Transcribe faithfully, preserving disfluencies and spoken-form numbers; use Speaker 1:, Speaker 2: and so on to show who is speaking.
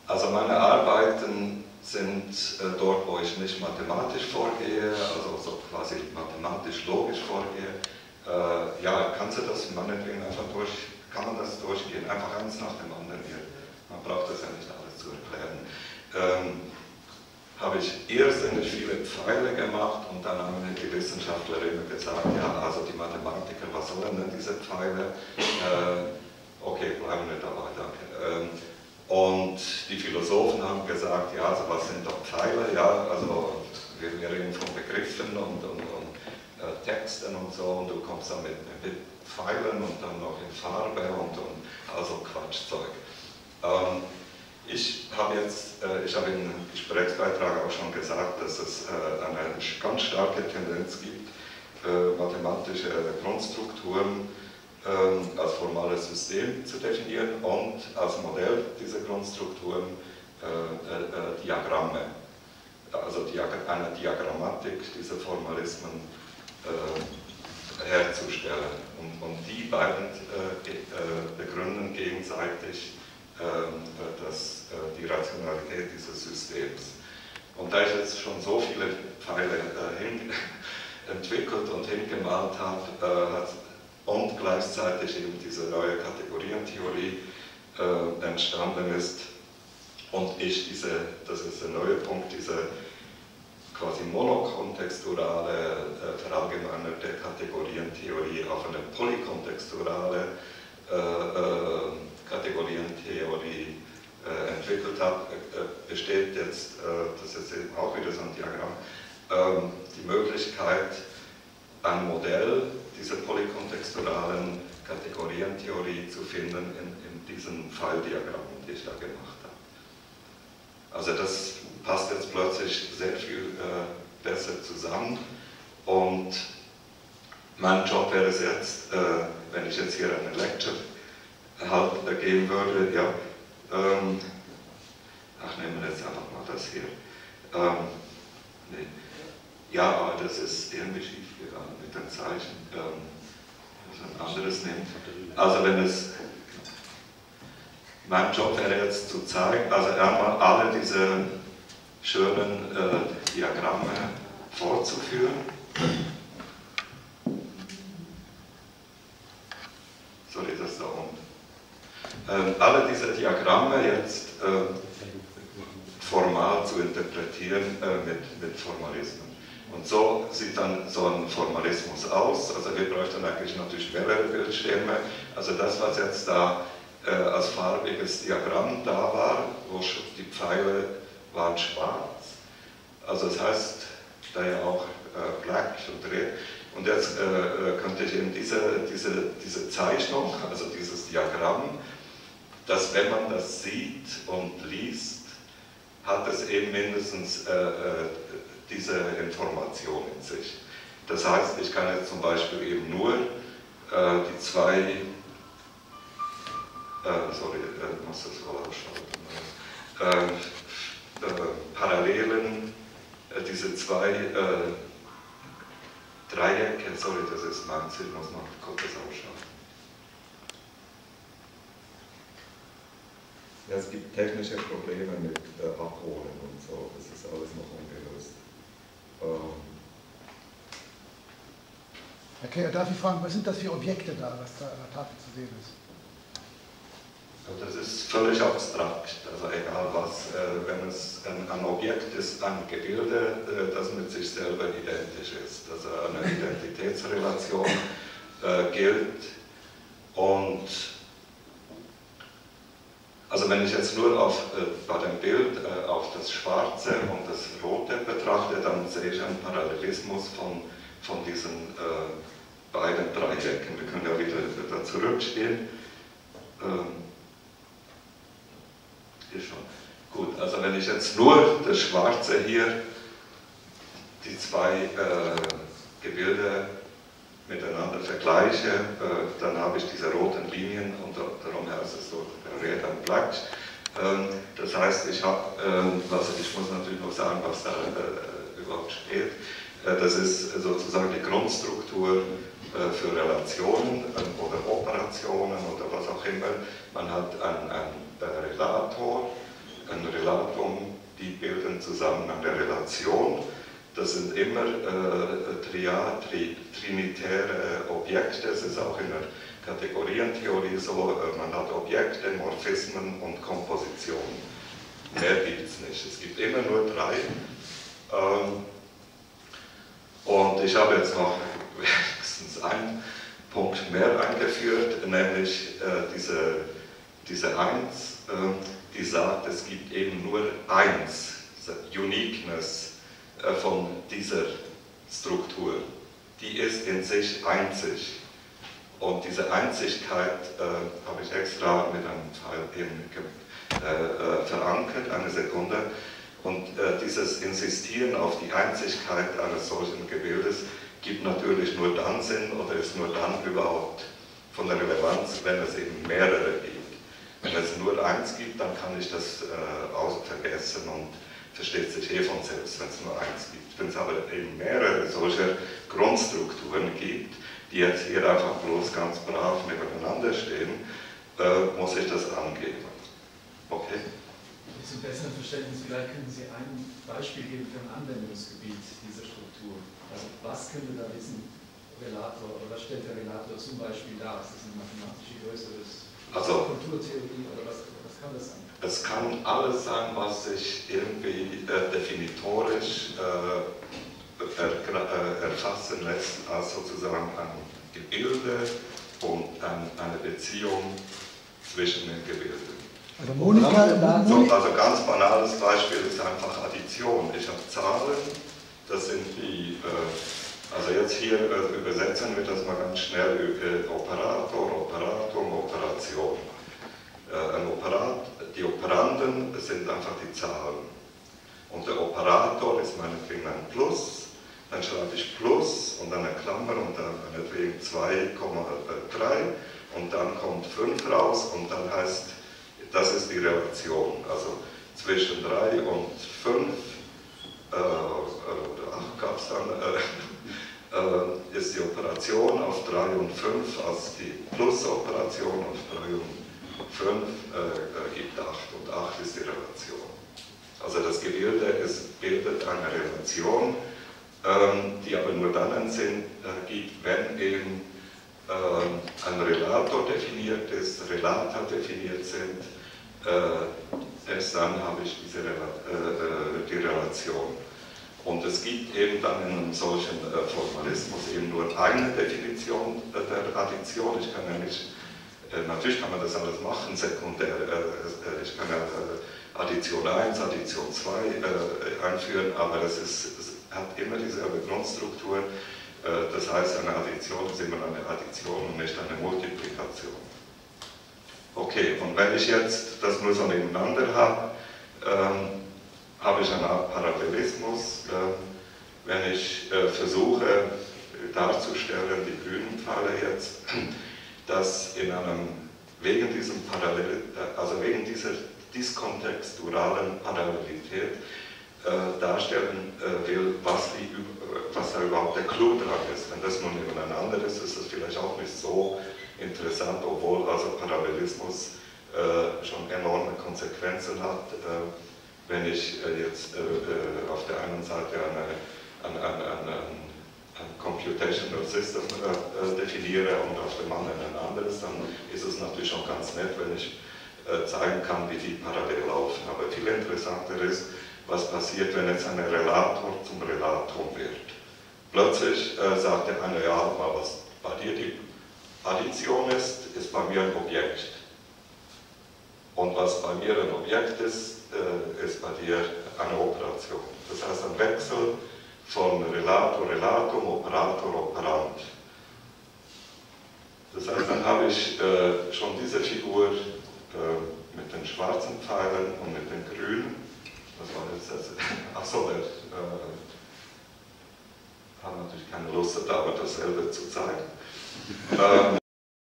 Speaker 1: Also meine Arbeiten sind äh, dort, wo ich nicht mathematisch vorgehe, also so quasi mathematisch-logisch vorgehe. Äh, ja, kannst du das meinetwegen einfach durch, kann man das durchgehen, einfach eins nach dem anderen hier. Man braucht das ja nicht alles zu erklären. Ähm, habe ich irrsinnig viele Pfeile gemacht und dann haben mir die Wissenschaftlerinnen gesagt, ja, also die Mathematiker, was sollen denn diese Pfeile? Äh, okay, bleiben wir dabei, danke. Ähm, und die Philosophen haben gesagt, ja, also was sind doch Pfeile? Ja, also wir, wir reden von Begriffen und, und, und äh, Texten und so, und du kommst dann mit, mit Pfeilen und dann noch in Farbe und, und also Quatschzeug. Ähm, Ich habe jetzt, äh, ich habe im Gesprächsbeitrag auch schon gesagt, dass es äh, eine ganz starke Tendenz gibt, äh, mathematische Grundstrukturen äh, als formales System zu definieren und als Modell dieser Grundstrukturen äh, äh, Diagramme, also eine Diagrammatik dieser Formalismen äh, herzustellen. Und, und die beiden äh, begründen gegenseitig Das, die Rationalität dieses Systems. Und da ich jetzt schon so viele Pfeile äh, hin, entwickelt und hingemalt habe äh, und gleichzeitig eben diese neue Kategorientheorie äh, entstanden ist und ich diese, das ist der neue Punkt, diese quasi monokontextuale, äh, verallgemeinerte Kategorientheorie auf eine polykontextuale äh, äh, Kategorientheorie äh, entwickelt habe, äh, besteht jetzt, äh, das ist eben auch wieder so ein Diagramm, äh, die Möglichkeit, ein Modell dieser polykontextualen Kategorientheorie zu finden in, in diesen Pfeildiagrammen, die ich da gemacht habe. Also das passt jetzt plötzlich sehr viel äh, besser zusammen und mein Job wäre es jetzt, äh, wenn ich jetzt hier eine Lecture halt geben würde, ja, ähm, ach, nehmen wir jetzt einfach mal das hier. Ähm, nee. Ja, aber das ist irgendwie schief gegangen mit dem Zeichen. Ähm, also ein anderes nehmen. Also wenn es, mein Job wäre jetzt zu zeigen, also einmal alle diese schönen äh, Diagramme fortzuführen. Sorry, das da unten. Ähm, alle diese Diagramme jetzt äh, formal zu interpretieren äh, mit, mit Formalismen. Und so sieht dann so ein Formalismus aus. Also wir bräuchten eigentlich natürlich mehrere Bildschirme. Also das, was jetzt da äh, als farbiges Diagramm da war, wo die Pfeile waren schwarz. Also das heißt, da ja auch äh, black und red. Und jetzt äh, könnte ich eben diese, diese, diese Zeichnung, also dieses Diagramm, dass wenn man das sieht und liest, hat es eben mindestens äh, äh, diese Information in sich. Das heißt, ich kann jetzt zum Beispiel eben nur äh, die zwei, äh, sorry, ich muss das mal ausschalten, äh, äh, Parallelen, äh, diese zwei äh, Dreiecke, sorry, das ist mein Ziel, muss man kurz ausschauen. Ja, es gibt technische Probleme mit äh, Abholen und so, das ist alles noch ungelöst. Ähm.
Speaker 2: Herr Kehr, darf ich fragen, was sind das für Objekte da, was da an der Tafel zu sehen ist?
Speaker 1: Das ist völlig abstrakt, also egal was, äh, wenn es ein, ein Objekt ist, ein Gebilde, äh, das mit sich selber identisch ist, also eine Identitätsrelation äh, gilt. Und also wenn ich jetzt nur auf, äh, bei dem Bild äh, auf das Schwarze und das Rote betrachte, dann sehe ich einen Parallelismus von, von diesen äh, beiden Dreiecken. Wir können ja wieder da zurückstehen. Ähm, hier schon. Gut, also wenn ich jetzt nur das Schwarze hier, die zwei äh, Gebilde miteinander vergleiche, äh, dann habe ich diese roten Linien und darum heißt es so Red and Black. Ähm, das heißt, ich habe, ähm, was ich muss natürlich noch sagen, was da äh, überhaupt steht. Äh, das ist sozusagen die Grundstruktur äh, für Relationen äh, oder Operationen oder was auch immer. Man hat einen, einen äh, Relator, einen Relatum, die bilden zusammen eine Relation. Das sind immer äh, tria, tri, trinitäre Objekte, es ist auch in der Kategorientheorie so, äh, man hat Objekte, Morphismen und Kompositionen. Mehr gibt es nicht, es gibt immer nur drei. Ähm, und ich habe jetzt noch wenigstens einen Punkt mehr eingeführt, nämlich äh, diese, diese Eins, äh, die sagt, es gibt eben nur eins, Uniqueness äh, von dieser Struktur. Die ist in sich einzig. Und diese Einzigkeit äh, habe ich extra mit einem Teil eben äh, verankert, eine Sekunde. Und äh, dieses Insistieren auf die Einzigkeit eines solchen Gebildes gibt natürlich nur dann Sinn oder ist nur dann überhaupt von der Relevanz, wenn es eben mehrere gibt. Wenn es nur eins gibt, dann kann ich das äh, aus vergessen und versteht sich eh von selbst, wenn es nur eins gibt. Wenn es aber eben mehrere solcher Grundstrukturen gibt, die jetzt hier einfach bloß ganz brav nebeneinander stehen, äh, muss ich das angeben. Okay?
Speaker 3: Zum besseren Verständnis, vielleicht können Sie ein Beispiel geben für ein Anwendungsgebiet dieser Struktur. Also was könnte da diesen Relator, oder was stellt der Relator zum Beispiel dar? Ist das eine mathematische Größe, das
Speaker 1: also,
Speaker 3: Kulturtheorie oder was, was kann das sein?
Speaker 1: Es kann alles sein, was sich irgendwie äh, definitorisch äh, er, äh, erfassen lässt als sozusagen ein Gebilde und ein, eine Beziehung zwischen den Gebilden.
Speaker 2: Also Monika,
Speaker 1: so, also ganz banales Beispiel ist einfach Addition. Ich habe Zahlen, das sind die, äh, also jetzt hier äh, übersetzen wir das mal ganz schnell, äh, Operator, Operatum, Operation. Äh, ein Operat, die Operanden sind einfach die Zahlen. Und der Operator ist meinetwegen ein Plus, dann schreibe ich Plus und dann eine Klammer und dann meinetwegen zwei Komma drei und dann kommt fünf raus und dann heißt, das ist die Relation, also zwischen drei und fünf, äh, oder acht gab es dann, äh, äh, ist die Operation auf drei und fünf als die Plus-Operation, auf drei und fünf äh, gibt acht und acht ist die Relation. Also das Gebilde ist, bildet eine Relation, ähm, die aber nur dann einen Sinn äh, gibt, wenn eben ähm, ein Relator definiert ist, Relata definiert sind, äh, erst dann habe ich diese Rela äh, die Relation. Und es gibt eben dann in einem solchen äh, Formalismus eben nur eine Definition äh, der Addition. Ich kann ja nicht, äh, natürlich kann man das alles machen, sekundär, äh, ich kann ja äh, Addition eins, Addition zwei äh, einführen, aber es, ist, es hat immer dieselbe Grundstruktur. Äh, das heißt, eine Addition ist immer eine Addition und nicht eine Multiplikation. Okay, und wenn ich jetzt das nur so nebeneinander habe, ähm, habe ich eine Art Parallelismus. Äh, wenn ich äh, versuche darzustellen, die grünen Pfeile jetzt, dass in einem, wegen diesem Parallel, also wegen dieser diskontextualen Parallelität äh, darstellen äh, will, was, die, was da überhaupt der Clou dran ist. Wenn das nur nebeneinander ist, ist das vielleicht auch nicht so interessant, obwohl also Parallelismus äh, schon enorme Konsequenzen hat. Äh, wenn ich äh, jetzt äh, äh, auf der einen Seite eine, eine, eine, eine, ein Computational System äh, definiere und auf dem anderen ein anderes, dann ist es natürlich schon ganz nett, wenn ich äh, zeigen kann, wie die parallel laufen. Aber viel interessanter ist, was passiert, wenn jetzt ein Relator zum Relatum wird. Plötzlich äh, sagt der eine, ja, mal was bei dir die Addition ist, ist bei mir ein Objekt. Und was bei mir ein Objekt ist, äh, ist bei dir eine Operation. Das heißt ein Wechsel von Relator, Relatum, Operator, Operand. Das heißt, dann habe ich äh, schon diese Figur äh, mit den schwarzen Pfeilen und mit den grünen. Was war jetzt das? Achso, der äh, hat natürlich keine Lust, aber dasselbe zu zeigen. ähm,